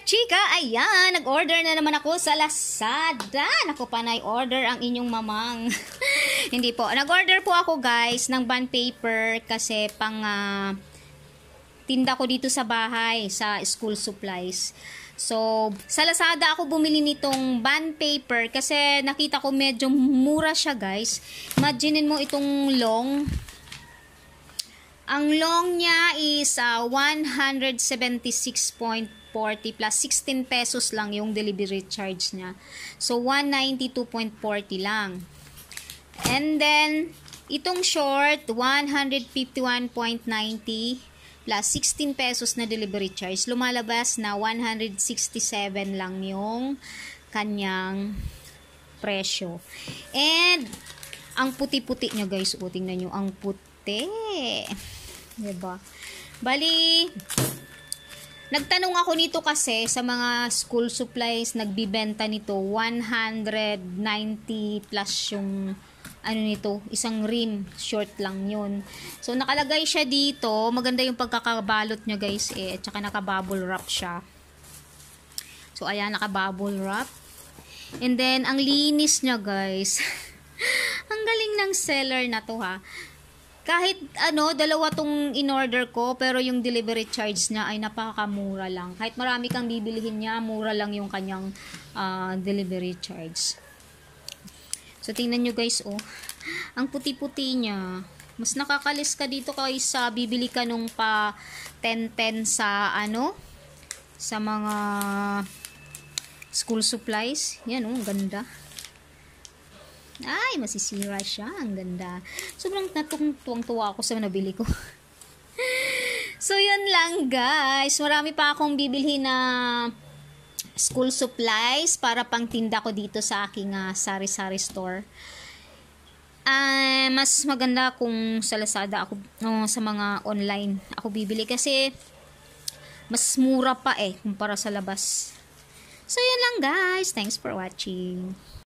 chika, ayan, nag-order na naman ako sa Lazada. Naku, panay order ang inyong mamang. Hindi po, nag-order po ako guys ng bond paper kasi pang tinda ko dito sa bahay, sa school supplies. So, sa Lazada ako bumili nitong bond paper kasi nakita ko medyo mura siya guys. Imaginein mo itong long. Ang long niya is 176.40 plus 16 pesos lang yung delivery charge niya. So, 192.40 lang. And then, itong short, 151.90 plus 16 pesos na delivery charge. Lumalabas na 167 lang yung kanyang presyo. And, ang puti-puti niya guys. O, tingnan nyo, ang puti. Diba? Bali, nagtanong ako nito kasi sa mga school supplies, nagbibenta nito 190 plus yung ano nito, isang rim, short lang yun. So, nakalagay siya dito. Maganda yung pagkakabalot niya guys at saka naka-bubble wrap siya. So, ayan, naka-bubble wrap. And then, ang linis niya guys. Ang galing ng seller na to ha. Kahit dalawa tong in-order ko, pero yung delivery charge niya ay napakamura lang. Kahit marami kang bibilihin niya, mura lang yung kanyang delivery charge. So, tingnan nyo guys, oh. Ang puti-puti niya. Mas nakakalis ka dito kaysa bibili ka nung pa 10-10 sa sa mga school supplies. Yan, oh, ganda. Ay, masisira siya. Ang ganda. Sobrang natuwang-tuwa ako sa nabili ko. So, yun lang guys. Marami pa akong bibili na school supplies para pang tinda ko dito sa aking sari-sari store. Mas maganda kung sa Lazada ako, sa mga online ako bibili kasi mas mura pa kumpara sa labas. So, yun lang guys. Thanks for watching.